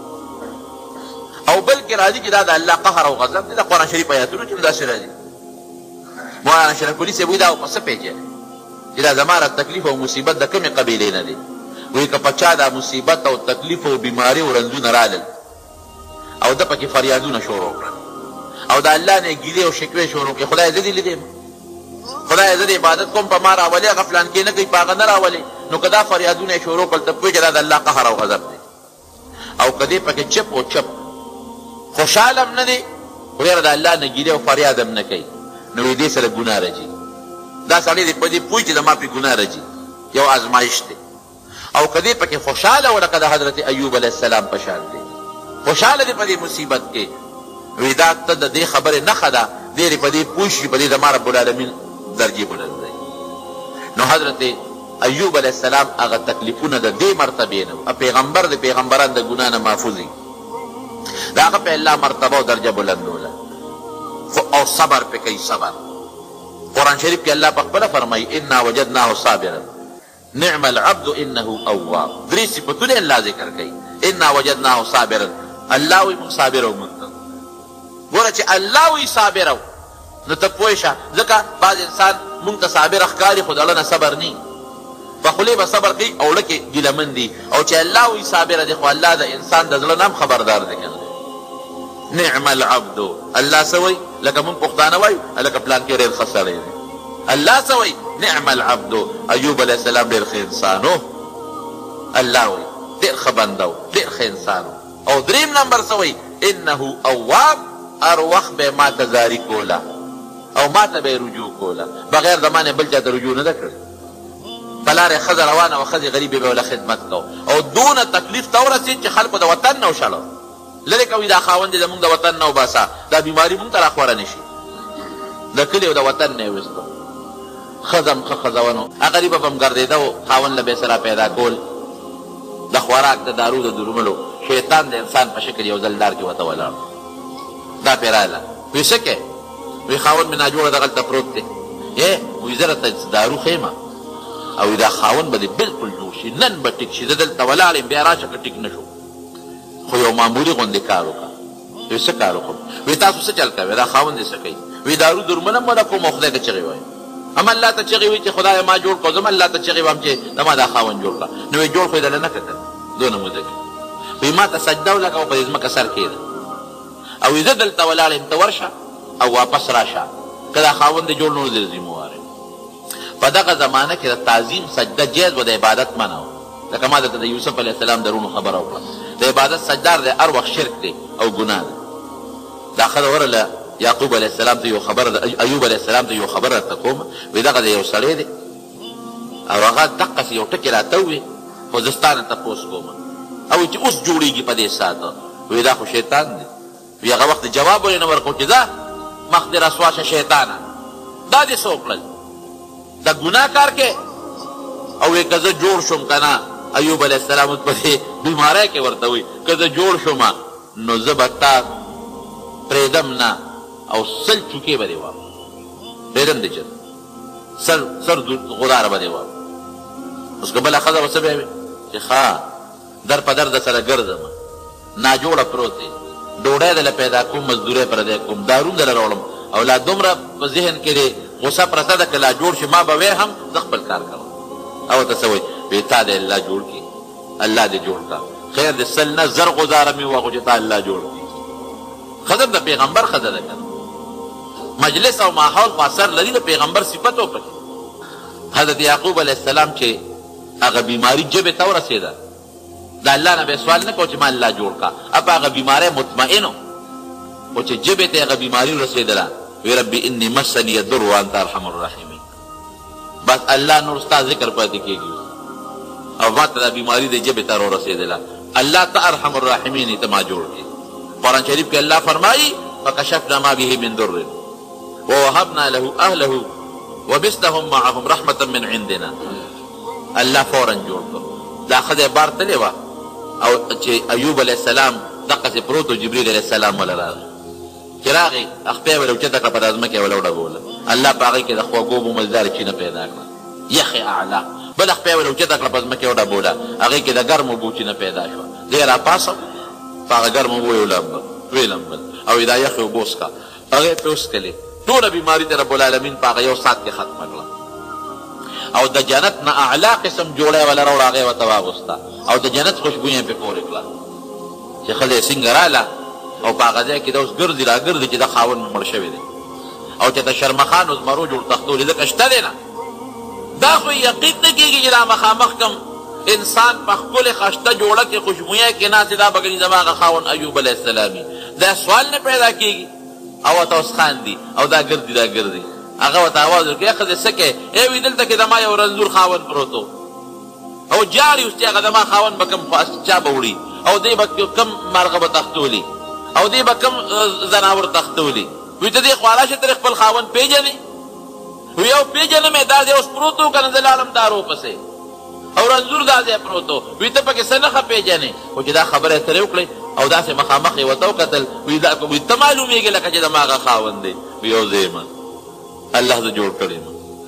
او بل کې راځي چې دا د الله قهر او غضب دی د قرآن شریف ایاتونو کې هم داسې راځي مولانا اشرف کلي صاحب وایي دا په څه پیژنې چې دا زما را تکلیف او مصیبت د کومې قبیلې نه دی وایي که په چا دا مصیبت او تکلیف او بیماري او رنځونه رالل او ده پکې فریادونه شروع کړل او د الله نه ګیلې او شکوې شروع کړې خدای زه دې لیدې خدای زه د عبادت کوم په ما راولې هغه فلان کې نه کوي په هغه نه راولې نو که دا فریادونه یې شروع کړل ته پوهېږې دا د الله قهر او غضب دی او که دې پکې چپ او چپ خوشحال هم نه دی خو یاره د الله نه ګیلې او فریاد هم نه کوي نو وایي دې سره ګناه راځي دا سړی دی په دې پوه چې زما پې ګناه راځي یو ازمایش دی او که دې پکې خوشحاله و لکه د حضرت ایوب علیه السلام په شان دی خوشحاله دی په دې مصیبت کې وایي دا ته د دې خبرې نښه ده ډېرې په دې پوه شي په دې زما رب العالمین درجې بلند دی نو حضرت ایوب علیه السلام هغه تکلیفونه د دې مرتبې نه و پیغمبر د پیغمبران د ګناه نه محفوظ وي د هغه په الله مرتبه او درجه بلندوله او صبر پې کوي صبر قرآن شریف کې الله په خپله فرمایي انا وجدناه صابرا نعم العبد انه اواب درې صفتونه الله ذکر کوي انا وجدناه صابرا الله وایي موږ صابر او موږ ګوره چې الله وایي صابر او نو ته پوه شه ځکه بعض انسان مونږ ته صابر ښکاري خو د الله نه صبر نه په خولې به صبر کوي او زړه کې ګیلهمن دي او چې الله وایي صابره دی خو الله د انسان د زړه نه هم خبردار دی که نعم العبد الله څه وایي لکه مونږ پښتانه وایو لکه پلان کې ډېر ښه سړی دی الله څه وایي نعم العبد ایوب علیه السلام ډېر ښه انسان و الله وایي ډېر ښه بنده و ډېر ښه انسان و او دریم نمبر څه وایي انه اواب هر وخت به ما ته زاري کوله او ما ته به یې رجوع کوله بغیر د ما نه بل چا ته رجوع نه ده کړې په لارې ښځه روانه وه ښځې غریبې به له خدمت کو او دونه تکلیف ته ورسېد چې خلکو د وطن نه وشړو لرې کوي دا خاوند دې زمونږ د وطن نه وباسه دا بیماري مونږ ته راخوره نه شي د کلي او د وطن نه یې ویسته ښځه هم ښه ښځه ونه هغه غریبه به هم ګرځېده و خاوند له به یې سره پیدا کول د خوراک د دارو د درملو شیطان د انسان په شکل یو ځل لار کې ورته ولاړ دا پرې راغله وایي څه کوې وایي خاوند مې ناجوړه دغلته پروت دی وایي زه راته دارو ښیمه او دا خاوند به دې بلکل جوړ شي نن به ټیک شي زه دلته ولاړ یم بیا راشه که ټیک نه شو خو یو معمولي غوندې کار وکړه وایي څه کار وکړم وایي تاسو څه چل کوئ دا خاوند دې څه کوي وایي دارو درمل هم ونه کوم او خدای ته چغې وایم هم الله ته چغې وایي چې خدایه ما جوړ کړو زه هم الله ته چغې وایم چې د ما دا خاوند جوړ کړه نو وایي جوړ خو یې دله نه کتل دونه موده کې وایي ما ته سجده ولګوه په دې ځمکه سر کېده او وایي زه دلته ولاړ یم ته ورشه او واپس راشه که دا خاوند دې جوړ نو دې ذموار یم په دغه زمانه کې د تعظیم سجده جیز و د عبادت منع و لکه ما درته د یوسف علیه السلام درونو خبره وکړه د عبادت سجدار دی هر وخت شرک دی او ګناه ده دا ښځه ورله یعقوب علیه السلام ته یو خبره ایوب علیه السلام ته یو خبره درته کوم وایي دغه د یو سړی دی او هغه دقسې یو ټکې راته ووایي خو زه ستا نه تپوس کوم او چې اوس جوړېږي په دې ساعته وایي دا خو شیطان دی وایي هغه وخت جواب ولې نه ورکړو چې ځه مخ دې رسوا شه شیطانه دا دې څه وکړل دا ګناه کار کې او وایي که زه جوړ شم که نه ایوب علیه السلام په دې بیماری کې ورته وایي که زه جوړ شم نو زه به تا پرېږدم نه او سل چوکې به دې وام پرېږدم دې چې سر غداره به دې وام اوس که بله ښځه به څه بیا وي چې ښه در په در د سره ګرځم ناجوړه پروت دی ډوډۍ دله پیدا کوم مزدورۍ پردی کوم دارو دله راوړم او لا دومره په ذهن کې دی غصه پرته ده که لا جوړ شي ما به وی هم زه خپل کار کوم او ورته څه وایي وایي تا دې الله جوړ کړي الله دې جوړ کړه خیر د سل نه زر غزاره مې وغو چې تا الله جوړ کړي ښځه د پیغمبر ښځه ده که مجلس او ماحول خو اثر لري د پیغمبر صفت و پکې حضرت یعقوب علیه السلام چې هغه بیماري ژبې ته ورسېده د الله نه به یې سوال نه کوو چې ما الله جوړ کړه په هغه بیماری مطمئن و خو چې ژبې ته هغه بیماري ورسېدله وی ربي انی مسني الضر وانت ارحم الراحمین بس الله نور ستا ذکر پاتې کېږي او ما ته دا بیماري د ژبې ته راورسېدله الله ته ارحم الراحمین ته ما جوړ کړي قرآن شریف کې الله فرمایي فکشفنا ما به من ضر ووهبنا له اهله ومثلهم معهم رحمة من عندنا الله فورا جوړ کړ دا ښځه بار تلې وه او چې ایوب علیه السلام دقسې پروت و جبریل علیه السلام وله راغی چې راغی خپې یې وله اوچته کړه په دا ځمکه یې وله وډبوله الله په هغې کې د خوږو بوملدارې چینه پیدا کړه یخې اعلی بله خپې یې وله اوچته کړه په ځمکه یې وډبوله هغې کې د ګرمو بو چینه پیدا شوه دی یې راپاسو په هغه ګرمو اوبو یې ویې لمبل او دا یخې اوبه وڅښه هغې یې پرې وڅښلې ټوله بیماري د رب العالمین په هغه یو ساعت کې ختمه کړه او د جنت نه اعلی قسم جوړی وله راوړه هغې ورته واغوسته او د جنت خوشبو یې پرې پورې کړه چې ښځه یې څنګه راله او په هغه ځای کې دا اوس ګرځي راګرځي چې دا خاوند مې مړ شوی دی او چې د شرمخانو زمرو جوړ تختولي ځکه شته دی نه دا خو یقین نه کېږي چې دا مخامخ کم انسان په ښکلې خشته جوړه کې خوشبویه کې ناست دا به ګڼي زما هغه خاوند ایوب علیه السلامي دا سوال نه پیدا کېږي او ورته اوس خاندي او دا ګرځي دا ګرځي هغه ورته اواز ورکړي ښځې څه کوې وایي دلته کې د ما یو رنځور خاوند پروت و او جاړي اوس چې هغه د ما خاوند به کوم چا به وړي او دی به کم مرغه به تختولي او دی به کم زناور تختولي وایي ته دې خواله شه ترې خپل خاوند پېژنې وایي یو پېژنم یې دا دی اوس پروت و که نه زه لاړم دارو پسې او رنځور دا ځای پروت و وایي ته پکې څه نښه پېژنې خو چې دا خبره یې ترې وکړې او داسې مخامخ یې ورته وکتل وایي ته معلومېږي لکه چې د ما هغه خاوند دی وایي یو زه یم الله زه جوړ کړی یم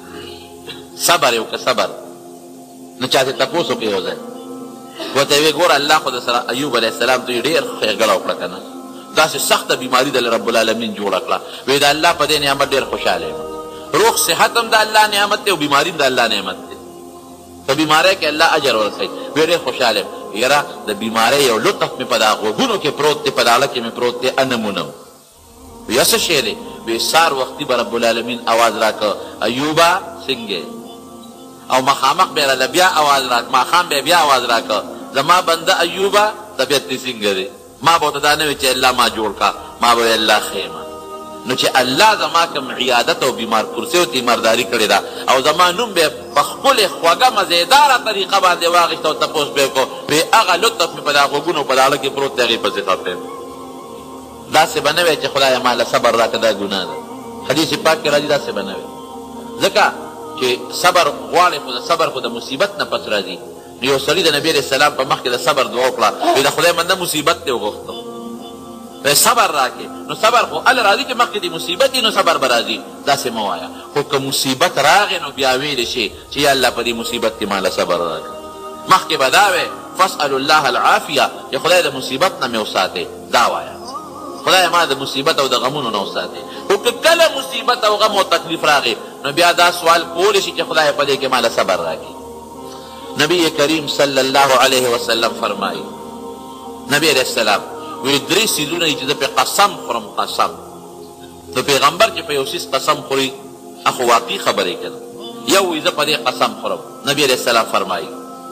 صبر یې وکړه صبر نه چا ته تپوس وکړې یو ځای ورته یې ویې ګوره الله خو د سره ایوب علیه السلام ته یې ډېر ښېګړه وکړه که نه داسې سخته بیماري د رب العالمین جوړه کړه وایي د الله په دې نعمت ډېر خوشحاله یم روغ صحت هم د الله نعمت دی او بیماري هم د الله نعمت دی په بیماری کې الله اجر ورکوي. وی ډېر خوشحاله یم یاره د بیماری یو لطف مې په دا غوږونو کې پروت دی، په داړه کې مې پروت دی، انمونم. وی څه شی دی؟ وی سار وختي به رب العالمین آواز راکړه ایوبه څنګه، او مخامخ به راله بیا آواز راکړه، ماښام به بیا آواز راکړه زما بنده ایوبه طبیعت دې څنګه دی؟ ما به ورته دا نه وي چې الله ما جوړ کا، ما به الله خیمه. نو چې الله زما کوم عیادت او بیمار کرسۍ او تیمارداري کړې ده او زما نوم به په ښکلې خوږه مزېداره طریقه باندې واخېسته او تپوس به یې وکړو، وی هغه لطف مې په دا غوږونو په داړه کې پروت دی هغې پسې خفه یم. داسې به نه وی چې خدایه ما له صبر راکړه دا ګناه ده. حدیث پاک کې راځي داسې به نه وی، ځکه چې صبر غواړې خو د صبر خو د مصیبت نه پس راځي. یو سړي د نبي علیه السلام په مخکې د صبر دعا وکړه، وی د خدای منده مصیبت دې وغوښته صبر راکې. نو صبر خو هله راځي چې مخکې د مصیبت نو صبر به راځي، داسې مه وایه. خو که مصیبت راغې نو بیا ویلی شي چې یا الله په دې مصیبت کې ماله صبر راکړه. مخکې به دا وی فاسألو الله العافیه چې خدای د مصیبت نه مې وساتې، دا وایه خدای ما د مصیبت او د غمونو نه وساتې. خو که کله مصیبت او غم او تکلیف راغې نو بیا دا سوال کولی شي چې خدای په دې کې ماله صبر راکړي. نبی کریم صلی الله علیه وسلم فرمایي، نبی علیه السلام وی درې څیزونه دي چې زه پې قسم خورم. قسم د پیغمبر چې په یو څیز قسم خوري هغه واقعي خبرې که نه. یو وی زه په دې قسم خورم، نبی علیه السلام فرمایي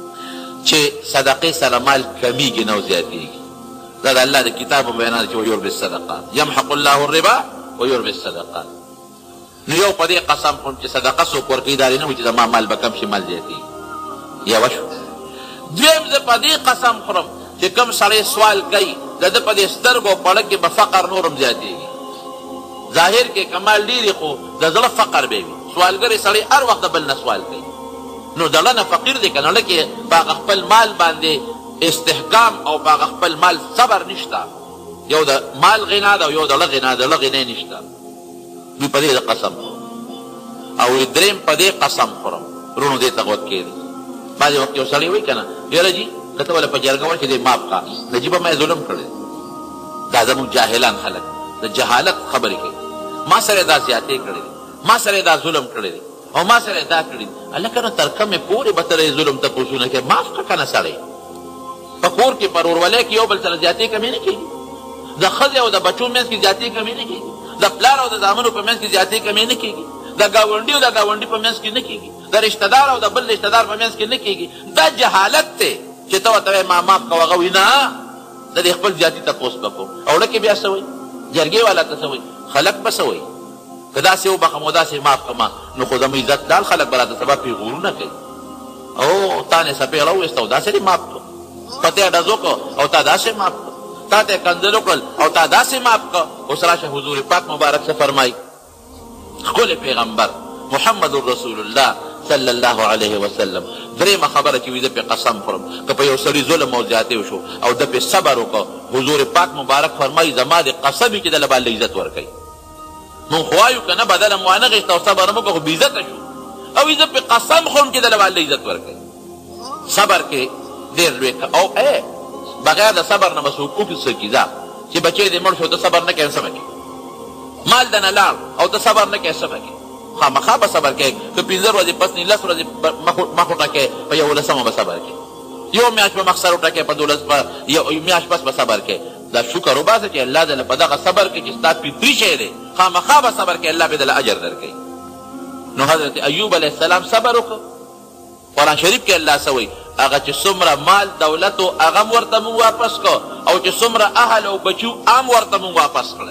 چې صدقې سره مال کمیږي نه او زیاتېږي. دا د الله د کتاب په بیان دی چې ویربي الصدقات یمحق الله الربا ویربي الصدقات. نو یو په دې قسم خورم چې صدقه څوک ورکوي دا نه وي چې زما مال به کم شي مال زیاتېږي. یوه شو. دویم زه په دې قسم خورم چې کوم سړی سوال کوي د ده په دې سترګو پړه کې به فقر نورم زیاتېږي. ظاهر کې کمال ډېرې خو د زړه فقر به وي. سوالګری سړی هر وخت د بل نه سوال کوي نو زړه نه فقیر دی که نه، لکې په هغه خپل مال باندې استحکام او په هغه خپل مال صبر نشته. یو د مال غنا ده او یو د زړه غنا ده، د زړه غنا نشته. دوی په دې قسم خورم. او درېم په دې قسم خورم وروڼو دې ته غوږ کېږدي. بعضې وخت یو سړی وایي که نه یاره جي که ته ولې په جرګه وایې چې دې ماف کا نجیبه ما یې ظلم کړی. دا زموږ جاهلان خلک د جهالت خبرې کوي. ما سره دا زیاتې کړې دي، ما سره دا ظلم کړی دی او ما سره دا کړي دي. هلکه نو تر کومې پورې به ته د ظلم تپوسونه کوې؟ معاف کړه که نه سړی. په کور کې په ورورولۍ کې یو بل سره زیاتې کمې نه کېږي. د ښځې او د بچو منځ کې زیاتې کمې نه کېږي. د پلار او د زامنو په منځ کې زیاتې کمې نه کېږي. د ګاونډي او د ګاونډي په منځ کې نه کېږي. د رشته دار او د بل رشته دار په منځ کې نه کېږي. دا جهالت دی چې ته ورته وایې ما معاف کوه، هغه وایي نه د دې خپل زیاتي تپوس به کوم. او لکې بیا څه وایي جرګې والا ته څه وایي، خلک به څه وایي که داسې وبخم او داسې معاف کړم نو خو زما عزت دال خلک به راته سبا پرې غرونه کوي. او تا نه څپې راوویسته او داسې دې معاف کړه، ته ته ډز وکړه او تا داسې معاف کړه، تا ته کنځل وکړل او تا داسې معاف کړه. اوس راشه حضور پاک مبارک څه فرمایي ښکلی پیغمبر محمد رسول الله صلی الله علیه وسلم. درېیمه خبره چې وي زه پې قسم خورم که په یو سړي ظلم او زیاتې وشو او ده پې صبر وکړه، حضور پاک مبارک فرمایي زما د قسم چې دله به الله عزت ورکوي. مونږ خو وایو که نه بدله مو وانه غېسته او صبر مو وکړه خو بېعزته شو. او زه پې قسم خورم چې دله به الله عزت ورکوي. صبر کې ډېر لوی او بغیر د صبر نه به څوک وکړي ځه چې بچی دې مړ شو ته صبر نه کوې څه به کوې؟ مال دنه لاړ او ته صبر نه کوې څه به کوې؟ خامخا به صبر کوې. که 15 ورځې پس نه 10 ورځې مخ وټکې په 11مه به صبر کوې. یو میاشت به مخ سر وټکې په 12 یو میاشت پس به صبر کوې. دا شکر وباسه چې الله دله په دغه صبر کې چې ستا فطري شی دی خامخا به صبر کوې، الله به دله اجر درکوي. نو حضرت ایوب علیه السلام صبر وکړه. قرآن شریف کې الله څه وایي هغه چې څومره مال دولت و هغه هم ورته مونږ واپس کړه او چې څومره اهل او بچو هم ورته مونږ واپس کړی.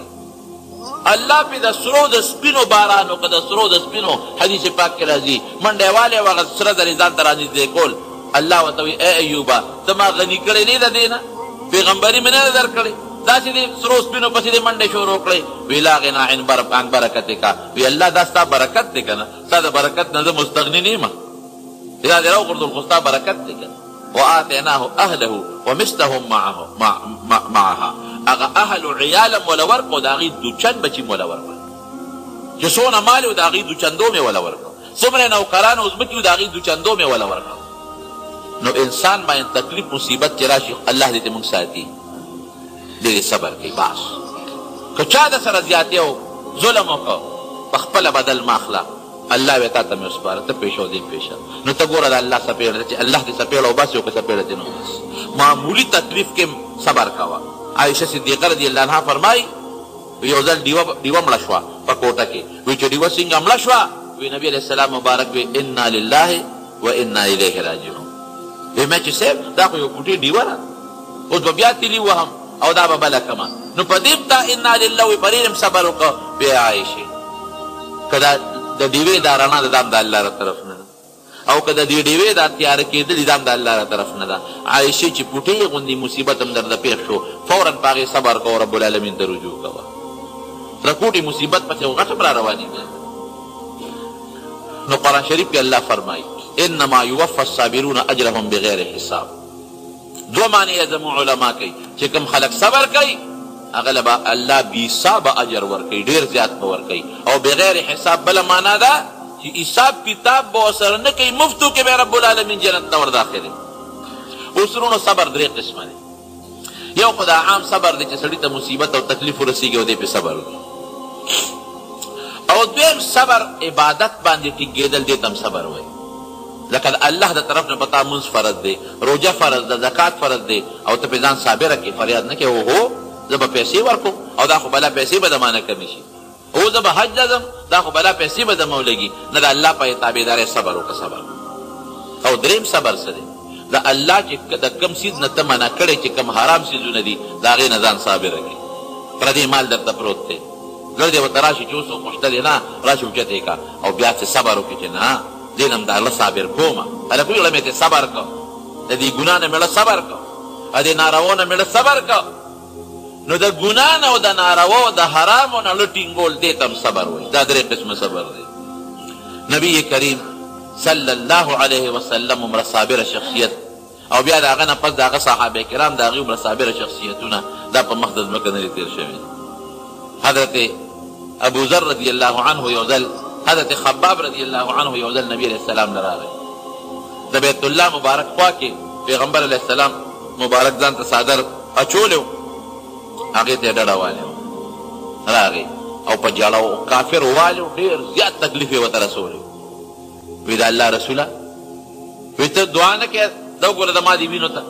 الله پې د سرو د سپینو باران وکړه، د سرو د سپینو حدیث پاک کې راځي منډې والې و هغه سره درې ځان ته رانږدې کول. الله ورته وایي ای ایوبه ته ما غني کړی نه د دې نه، پیغمبري مې نه در کړې، داسې دې سرو سپینو پسې دې منډې شروع کړې. وی لا غنا عن برکتک، وی الله دا ستا برکت دی که نه، ستا د برکت نه زه مستغني نه یم، دا دې راوغورځول خو ستا برکت دی که نه. وآتیناه اهله ومثلهم معها، هغه اهل و عیالم وله ورکړو د هغې دوچند بچي م وله ورکړل چې څونه مال و د هغې دوچندو مې وله ورکړو، څومره نوکران او ځمکې و د هغې دوچندو مې وله ورکړو. نو انسان باندې تکلیف مصیبت چې راشي الله دې موږ ساتي، ډېرې صبر کوي. باس که چا د سره زیاتې او ظلم وکړه په خپله بدل مه اخله، الله به تا ته مې وسپاره ته پیښه او دې پیښه نو ته ګوره د الله څپېړه چې الله دې څپېړه وباسي او که څپېړه دې نه وباسي معمولي تکلیف کې صبر کوه عایشه صدیقه رضی الله عنها فرمایي یو ځل ډیوه مړه شوه په کوټه کې وایي چې ډیوه څنګه مړه شوه وی نبی علیه السلام مبارک وی انا لله و انا الیه راجعون وی ما چې صاحب دا خو یو کوټې ډیوه ده اوس به بیا تلي وهم او دا به بله کمه نو په دې تا انا لله وی په دې صبر وکړه بیا عایشې که دا د ډیوې دا رڼا ده دا هم د الله له طرف نه ده او که د دې ډیوې دا تیاره کېدلي دا هم د الله له طرف نه ده عایشې چې پوټې غوندې مصیبت هم درته پېښ شو فورا په هغې صبر کوه رب العالمین ته رجوع کوه رکوټې مصیبت پسې خو غټ هم را روانېږي نو قرآن شریف کې الله فرمایي انما یوفى الصابرون اجرهم بغیر حساب دو معنی زموږ علما کوي چې کوم خلک صبر کوي هغه له به الله بېحسابه اجر ورکوي ډېر زیات به ورکوي او بغیر حساب بله معنا ده چې حساب کتاب به ورسره نه کوي مفتو کې به رب العالمین جنت ته ورداخلوي اوس وروڼو صبر درې قسمه دی یو خو دا عام صبر دی چې سړي ته مصیبت او تکلیف ورسېږي او دی پې صبر وکړي او دویم صبر عبادت باندې ټینګېدل دې ته هم صبر وایي لکه د الله د طرف نه په تا مونځ فرض دی روژه فرض ده زکات فرض دی او ته پې ځان صابره کړې فریاد نه کوې هو زه به پیسې ورکوم او دا خو بلا پیسې به دمانه کمې شي او زه به حج ته ځم دا خو بلا پیسې به دمه ولګي نه د الله په تابعدارۍ صبر وکړه صبر او دریم صبر څه دی د الله چې د کم څیز نه ته منع کړی چې کم حرام څیزونه دي د هغې نه ځان صابره کړي پردی مال درته پروت دی ګر دی ورته راشي چې اوس خوشته دی نه راشي اوچت یې که او بیا چې صبر وکړي چې نه دې نه هم د الله صابر کومه هلک ویړه مې ته صبر کو د دې ګناه نه مېړه صبر کو د دې نارواو نه مېړه صبر کو نو د ګناه نه او د نارواو د حرامو نه زړه ټینګول دې ته هم صبر وایي دا درې قسمه صبر دی نبی کریم صلی الله علیه وسلم عمره صابره شخصیت او بیا د هغه نه پس د هغه صحابه کرام د هغې عمره صابره شخصیتونه دا په مخ د ځمکه نه دي تېر شوي حضرت ابو ذر رضی الله عنه یو ځل حضرت خباب رضی الله عنه یو ځل نبی علیه السلام نه راغی د بیت الله مبارک خوا کې پیغمبر علیه السلام مبارک ځان ته څادر اچولی و هغې ته یې ډډه والې و راغی او په جاړه و کافر والې و ډېر زیات تکلیف یې ورته رسولی وی د الله رسوله وی ته دعا نه کوې دا وګوره زما دې وینو ته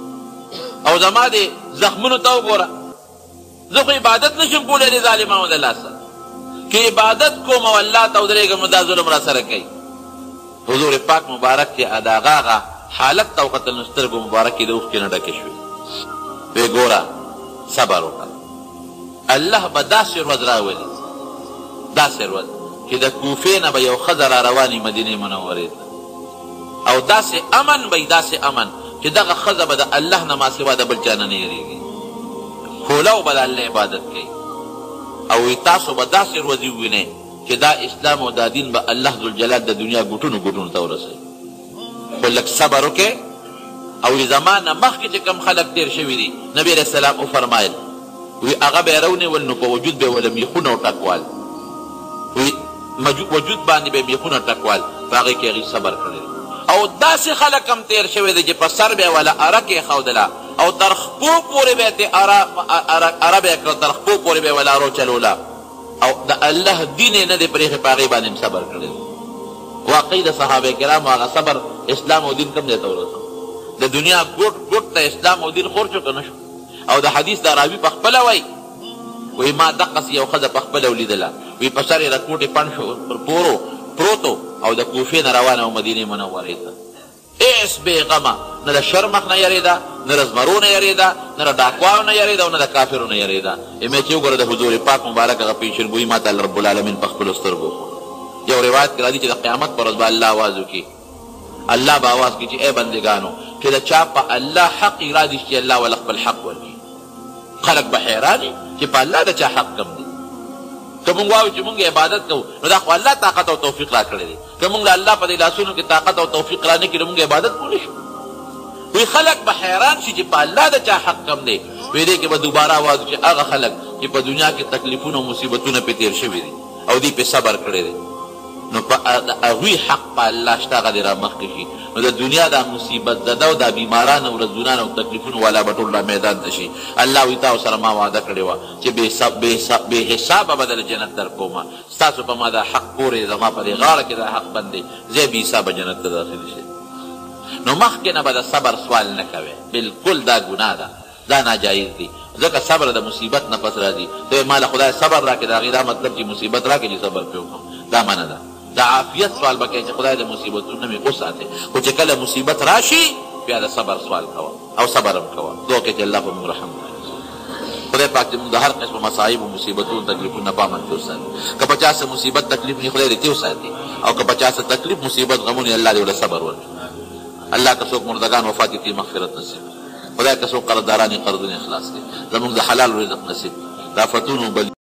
او زما دې زخمونو ته وګوره زه خو عبادت نشم کولی د ظالمانو د لاسه که عبادت کوم او الله ته ودرېږم نو دا ظلم را سره کوي حضور پاک مبارک چې د هغه حالت ته وکتل نو سترګو مبارک کې د اوښکې نه ډکې شوې وی ګوره صبر وکړه الله به داسې ورځ راولي داسې ورځ چې د کوفې نه به یو ښځه را رواني مدینې منورې ته او داسې امن به داسې امن چې دغه ښځه به د الله نه ما سوا د بل چا نه یېرېږي خولو به د الله عبادت کوي او تاسو به داسې ورځې ووینئ چې دا اسلام او دا دین به الله ذوالجلال د دنیا ګوټونو ګوټونو ته ورسوي خو لږ صبر وکړئ او زما نه مخکې چې کوم خلک تېر شوي دي نبي علیه السلام وفرمایل وی هغه به یې رونیول نو په وجود به یې وله میخونه او ټکوال وی وجود باندې به یې میخونه ټکوال په هغې کې هغې صبر کړی او داسې خلک هم تېر شوي دي چې په سر به یې وله اره کېښودله او تر خپو پورې به یې اره به یې کړه تر خپو پورې به یې وله ارو چلوله او د الله دین یې نه دی پرېښې په هغې باندې هم صبر کړی واقعي د صحابه کرامو هغه صبر اسلام او دین کوم ځای ته ورسو د دنیا ګوټ ګوټ ته اسلام او دین خور شو که نه شو او د حدیث دا راوي په خپله وایي وی ما دقسې یو ښځه په خپله ولیدله وی په سر یې د کوټې پڼ شو پر پورو پروتو او د کوفې نه روانه و مدینې منورې ته هېڅ بېغمه نه د شر مخ نه یېرېده نه د زمرو نه یېرېده نه د ډاکواو نه یېرېده او نه د کافرو نه یېرېده مې چې وګوره د حضور پاک مبارک هغه پیشنګویي ما ته الله رب العالمین په خپلو سترګو یو روایت کې راځي چې د قیامت پر ورځ به الله آواز وکړي الله به آواز کړي چې ای بندګانو چې د چا په الله حق ارادي چې الله ول خپل حق ورکړي خلک به حیران چې په الله د چا حق کم دی که مونږ وایو چې مونږ عبادت کوو نو دا خو الله طاقت او توفیق را کړی دی که مونږ د الله په دې لاسونو کې طاقت او توفیق را نه کړي نو مونږ عبادت کولی شو وی خلک به حیران شي چې په الله د چا حق کم دی وی دې کې به دوباره آواز چې هغه خلک چې په دنیا کې تکلیفونه او مصیبتونه پې تېر شوي دي او دوی پې صبر کړی دی نو په هغوی حق په الله شته هغه دې را مخکې شي نو د دنیا دا مصیبت زده او دا بیماران او رزونان او تکلیفونه والا به ټول را میدان ته شي الله وایي تاسو سره ما وعده کړې وه چې بې حسابه به دله جنت در کومه ستاسو په ما دا حق پورې زما په دې غاړه کې دا حق بند دی زه بې حسابه جنت ته داخل شي نو مخکې نه به د صبر سوال نه کوې بلکل دا ګناه ده دا ناجایز دی ځکه صبر د مصیبت نه پس راځي ته ما له خدای صبر راکړې د هغې دا مطلب چې مصیبت راکړې چې صبر پرې وکړم دا منه ده د عافیت سوال به کوې چې خدای د مصیبتونو مې وساتې خو چې کله مصیبت راشي بیا د صبر سوال کوه او صبر هم کوه دعا کوې چې الله په موږ رحم وکړي خدای پاک دې موږ د هر قسمه مصایب و مصیبتونو تکلیفونو نه پامن کې وساتي که په چا څه مصیبت تکلیف نه خدای دې تې وساتي او که په چا څه تکلیف مصیبت غمونه الله دې ورله صبر ورکړي الله که څوک مردگان وفات کړي مغفرت نصیب خدای که څوک قرضداران یې قرضونه اخلاص کړي زموږ د حلال رزق نصیب د آفتونو